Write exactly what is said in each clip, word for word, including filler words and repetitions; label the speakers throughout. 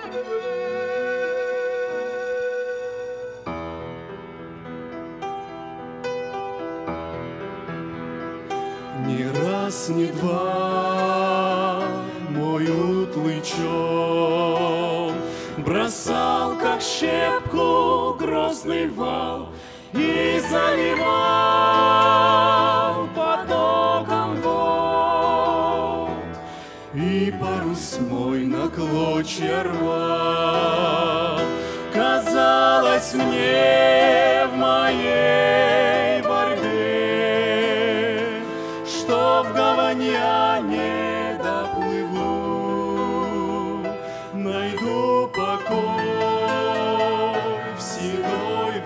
Speaker 1: Ни раз, ни два мой утлый чел бросал, как щепку, грозный вал и заливал потоком вод, и парус мой на клочья рвал. Казалось мне в моей борьбе, что в гавань я не доплыву, найду покой в седой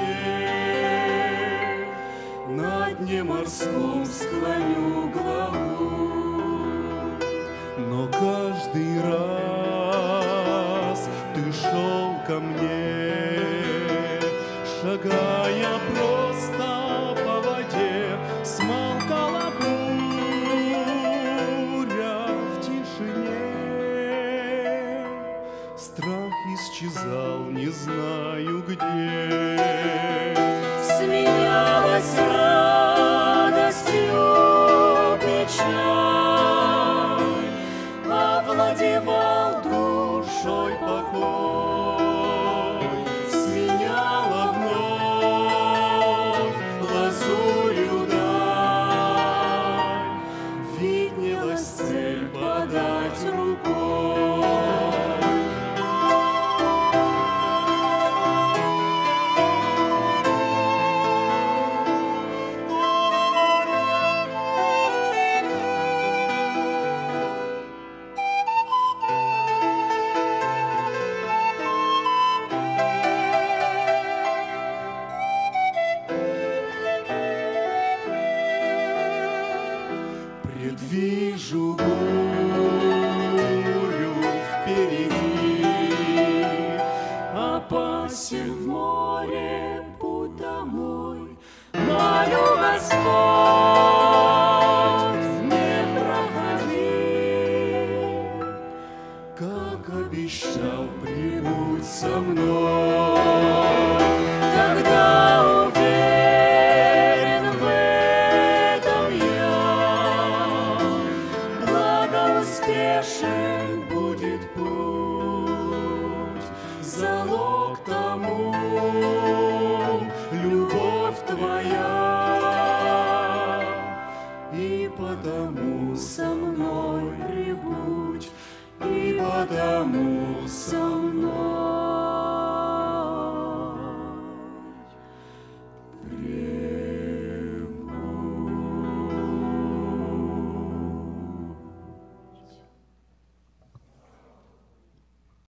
Speaker 1: волне, на дне морском склоню главу. Но каждый раз ты шел ко мне, шагая просто по воде, смолкала буря в тишине. Страх исчезал, не знаю где, сменялась радостью печаль, овладевал душой покой, сменяла вновь лазурью даль, виднелась цель подать рукой. Предвижу бурю впереди, опасен в море путь домой. Молю, Господь, не проходи, как обещал, прибудь со мной. Когда уверен в этом я, успешен будет путь, залог тому любовь твоя, и потому со мной прибудь, и потому со мной.